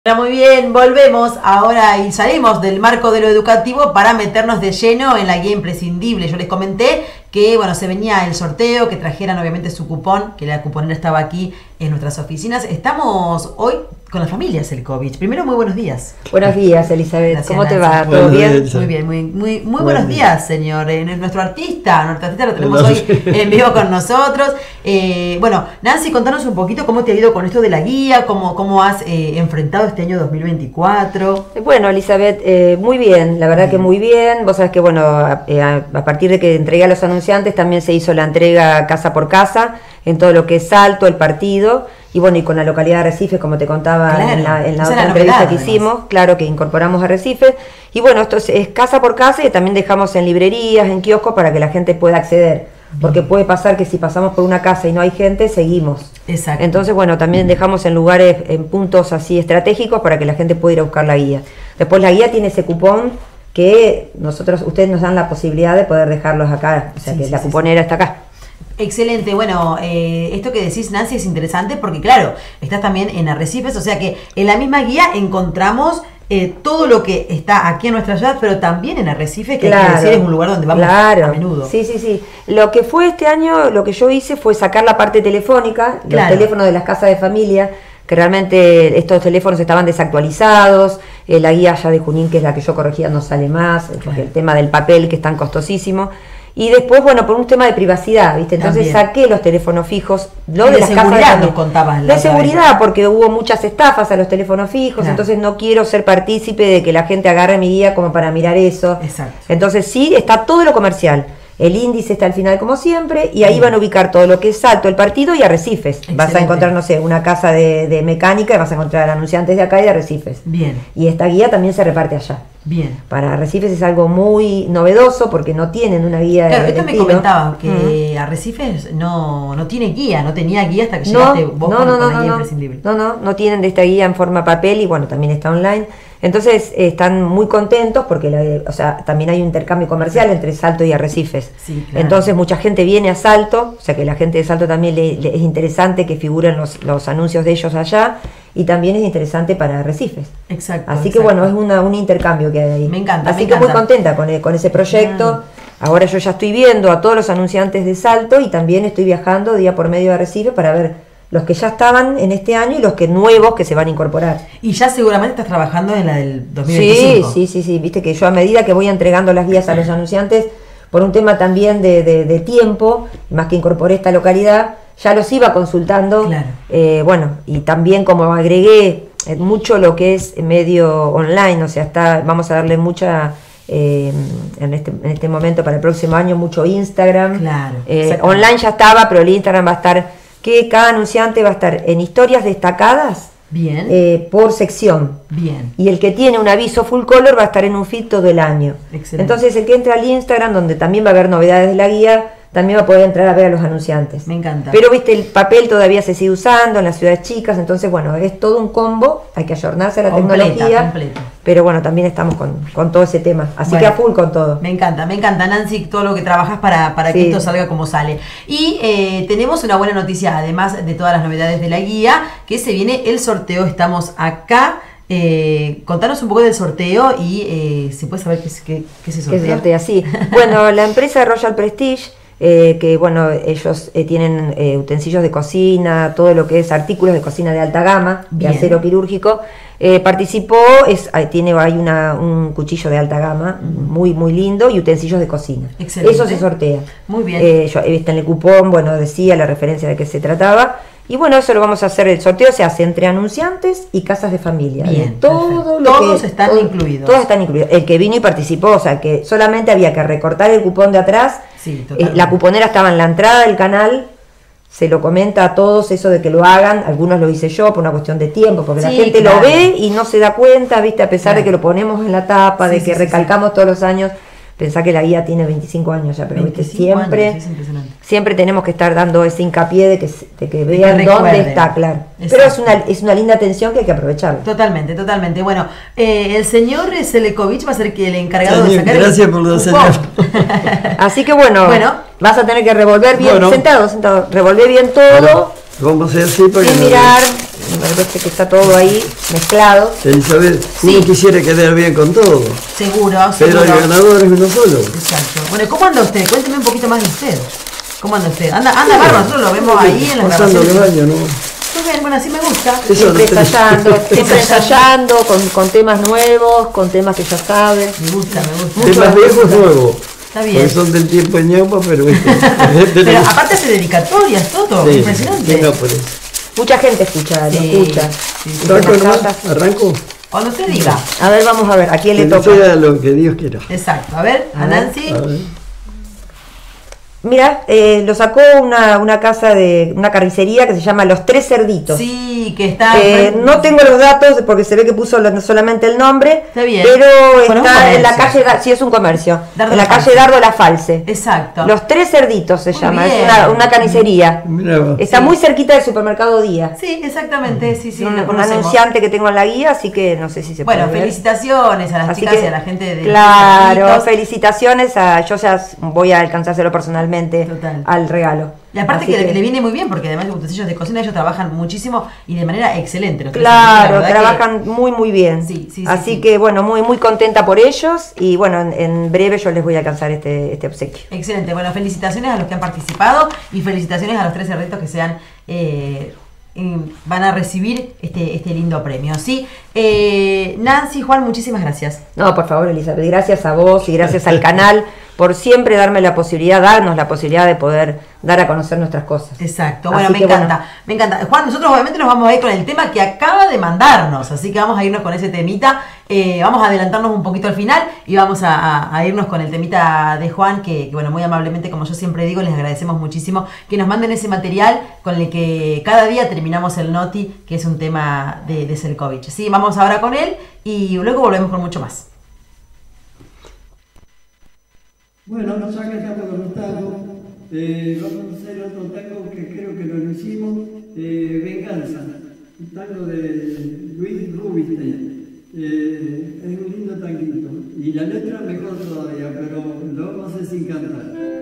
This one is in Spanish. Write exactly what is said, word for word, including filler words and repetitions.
Muy bien, volvemos ahora y salimos del marco de lo educativo para meternos de lleno en la guía imprescindible. Yo les comenté que bueno, se venía el sorteo, que trajeran obviamente su cupón, que la cuponera estaba aquí en nuestras oficinas. Estamos hoy con la familia Selkovich. Primero, muy buenos días. Buenos días, Elizabeth. Gracias, ¿Cómo te Nancy. va? ¿Todo bien? Muy bien, muy, muy, muy buenos días, señor. Eh, nuestro artista, nuestro artista lo tenemos hoy en vivo con nosotros. Eh, bueno, Nancy, contanos un poquito cómo te ha ido con esto de la guía, cómo, cómo has eh, enfrentado este año dos mil veinticuatro. Bueno, Elizabeth, eh, muy bien, la verdad que muy bien. Vos sabés que, bueno, a, a, a partir de que entregué a los anunciantes, también se hizo la entrega casa por casa, en todo lo que es Salto, el partido, y bueno, y con la localidad de Arrecife, como te contaba claro, en la, en la otra entrevista que hicimos, además. Claro que incorporamos a Arrecife, y bueno, esto es, es casa por casa, y también dejamos en librerías, en kioscos, para que la gente pueda acceder, porque puede pasar que si pasamos por una casa y no hay gente, seguimos. Exacto. Entonces, bueno, también dejamos en lugares, en puntos así estratégicos, para que la gente pueda ir a buscar la guía. Después la guía tiene ese cupón que nosotros, ustedes nos dan la posibilidad de poder dejarlos acá, o sea sí, que sí, la sí, cuponera sí. está acá. Excelente, bueno, eh, esto que decís, Nancy, es interesante porque claro, estás también en Arrecifes, o sea que en la misma guía encontramos eh, todo lo que está aquí en nuestra ciudad, pero también en Arrecifes, que claro, hay que decir es un lugar donde vamos claro. a menudo. Sí, sí, sí. Lo que fue este año, lo que yo hice fue sacar la parte telefónica, claro. los teléfonos de las casas de familia, que realmente estos teléfonos estaban desactualizados, eh, la guía ya de Junín, que es la que yo corregía, no sale más, claro. porque el tema del papel, que es tan costosísimo. Y después, bueno, por un tema de privacidad, ¿viste? Entonces también. Saqué los teléfonos fijos, lo de, de las seguridad casas de nos contabas. De seguridad, porque hubo muchas estafas a los teléfonos fijos, claro. entonces no quiero ser partícipe de que la gente agarre mi guía como para mirar eso. Exacto. Entonces sí, está todo lo comercial. El índice está al final como siempre y ahí van a ubicar todo lo que es Salto, el partido y Arrecifes. Excelente. Vas a encontrar, no sé, una casa de, de mecánica y vas a encontrar anunciantes de acá y de Arrecifes. Bien. Y esta guía también se reparte allá. Bien. Para Arrecifes es algo muy novedoso porque no tienen una guía claro, de esto me comentaba que uh-huh. Arrecifes no, no tiene guía, no tenía guía hasta que llegaste no, vos no, con, no, con no, la guía no, imprescindible. No, no, no tienen de esta guía en forma papel y bueno, también está online. Entonces eh, están muy contentos porque la, o sea, también hay un intercambio comercial entre Salto y Arrecifes. Sí, claro. Entonces mucha gente viene a Salto, o sea que la gente de Salto también le, le es interesante que figuren los, los anuncios de ellos allá y también es interesante para Arrecifes. Exacto. Así exacto. que bueno, es una, un intercambio que hay ahí. Me encanta. Así me que encanta. muy contenta con, con ese proyecto. Ah. Ahora yo ya estoy viendo a todos los anunciantes de Salto y también estoy viajando día por medio de Arrecife para ver los que ya estaban en este año y los que nuevos que se van a incorporar. Y ya seguramente estás trabajando en la del dos mil veinticinco. Sí, sí, sí, sí. Viste que yo a medida que voy entregando las guías a los anunciantes, por un tema también de, de, de tiempo, más que incorporé esta localidad, ya los iba consultando. Claro. Eh, bueno, y también como agregué mucho lo que es medio online, o sea, está, vamos a darle mucha... Eh, en, este, en este momento para el próximo año mucho Instagram. Claro. Eh, online ya estaba, pero el Instagram va a estar... que cada anunciante va a estar en historias destacadas. Bien. Eh, por sección. Bien. Y el que tiene un aviso full color va a estar en un feed todo el año. Excelente. Entonces el que entra al Instagram, donde también va a haber novedades de la guía, también va a poder entrar a ver a los anunciantes. Me encanta. Pero viste, el papel todavía se sigue usando en las ciudades chicas, entonces bueno, es todo un combo, hay que ayornarse a la completa, tecnología. Completa. Pero bueno, también estamos con, con todo ese tema. Así bueno, que a full con todo. Me encanta, me encanta, Nancy, todo lo que trabajas para, para sí. que esto salga como sale. Y eh, tenemos una buena noticia, además de todas las novedades de la guía, que se viene el sorteo. Estamos acá. Eh, contanos un poco del sorteo y eh, si puedes saber qué, qué, qué se sortea. ¿Qué se sortea? Sí. Bueno, la empresa Royal Prestige, eh, que bueno, ellos eh, tienen eh, utensilios de cocina, todo lo que es artículos de cocina de alta gama, Bien. de acero quirúrgico, eh, participó, es, tiene hay una, un cuchillo de alta gama, mm. muy muy lindo, y utensilios de cocina. Excelente. Eso se sortea. Muy bien. Eh, yo, está en el cupón, bueno, decía la referencia de qué se trataba. Y bueno, eso lo vamos a hacer, el sorteo se hace entre anunciantes y casas de familia. Bien, todo lo todos que, están todo, incluidos. Todos están incluidos. El que vino y participó, o sea que solamente había que recortar el cupón de atrás. Sí, eh, la cuponera estaba en la entrada del canal, se lo comenta a todos eso de que lo hagan. Algunos lo hice yo por una cuestión de tiempo, porque sí, la gente claro. lo ve y no se da cuenta, viste, a pesar claro. de que lo ponemos en la tapa, sí, de que sí, recalcamos sí. todos los años. Pensá que la guía tiene veinticinco años ya, pero ¿viste? siempre años, es siempre tenemos que estar dando ese hincapié de que, de que vean que dónde está, claro. Exacto. Pero es una, es una linda atención que hay que aprovechar. Totalmente, totalmente. Bueno, eh, el señor Selkovich va a ser que el encargado También, de sacar gracias el por lo señor. Así que bueno, bueno, vas a tener que revolver bien, bueno. sentado, sentado, revolver bien todo. Bueno, vamos a hacer así para y mirar. parece que está todo ahí mezclado. Elizabeth, Sí. uno quisiera quedar bien con todo, Seguro, pero seguro. el ganador es uno solo. Exacto. Bueno, ¿cómo anda usted? Cuénteme un poquito más de usted. ¿Cómo anda usted? Anda, anda bárbaro, nosotros lo vemos ahí en la Pasando grabación. los años, ¿no? Muy bien, bueno, así me gusta. Eso Siempre no tenés- ensayando, siempre ensayando, con, con temas nuevos, con temas que ya saben. Me gusta, me gusta. Mucho Temas viejos gusto. nuevos. Está bien. Porque son del tiempo de ñaupa, pero este. este Pero no- aparte hace dedicatorias, todo, Sí, impresionante. sí, no, por eso. Mucha gente escucha, lo Sí, escucha. sí, sí. Y ¿Arranco temas nomás? catas. ¿Arranco? Cuando usted diga. A ver, vamos a ver, ¿a quién le Que no toca? sea lo que Dios quiera. Exacto. A ver, a, A ver, Nancy. A ver. Mira, eh, lo sacó una, una casa de una carnicería que se llama Los Tres Cerditos. Sí, que está. Eh, no tengo los datos porque se ve que puso lo- solamente el nombre, Está bien. pero Bueno, un está en la comercio. calle, Dar- sí es un comercio, Dardo en la La calle False. Dardo La False. Exacto. Los Tres Cerditos se Muy llama, bien. es una, una carnicería. Mirá vos. Está Sí. muy cerquita del supermercado Día. Sí, exactamente. Sí, sí. un, lo un conocemos. anunciante que tengo en la guía, así que no sé si se Bueno, puede ver. felicitaciones a las Así chicas que, y a la gente de. claro, de los felicitaciones a, yo ya voy a alcanzárselo personalmente Total. al regalo. Y aparte Así que, le- le viene muy bien porque además de utensilios de cocina ellos trabajan muchísimo y de manera excelente. los tres amigos, la Claro, verdad que- trabajan muy muy bien. Sí, sí, sí, Así sí. que bueno, muy muy contenta por ellos y bueno, en, en breve yo les voy a alcanzar este, este obsequio. Excelente. Bueno, felicitaciones a los que han participado y felicitaciones a los tres cerditos que sean eh, eh, van a recibir este, este lindo premio. ¿Sí? Eh, Nancy, Juan, muchísimas gracias. No, por favor, Elizabeth, gracias a vos y gracias al canal por siempre darme la posibilidad, darnos la posibilidad de poder dar a conocer nuestras cosas. Exacto, bueno, Así me que, encanta, bueno. me encanta. Juan, nosotros obviamente nos vamos a ir con el tema que acaba de mandarnos, así que vamos a irnos con ese temita, eh, vamos a adelantarnos un poquito al final y vamos a, a- a irnos con el temita de Juan, que, que, bueno, muy amablemente, como yo siempre digo, les agradecemos muchísimo que nos manden ese material con el que cada día terminamos el Noti, que es un tema de, de Selkovich. Sí, vamos ahora con él y luego volvemos con mucho más. Bueno, ya que estamos con los tangos, eh, vamos a hacer otro tango que creo que lo hicimos, eh, Venganza, un tango de Luis Rubinstein. Eh, es un lindo tanguito y la letra mejor todavía, pero lo vamos a hacer sin cantar.